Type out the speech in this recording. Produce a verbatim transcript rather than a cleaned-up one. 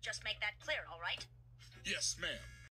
Just make that clear, all right? Yes, ma'am.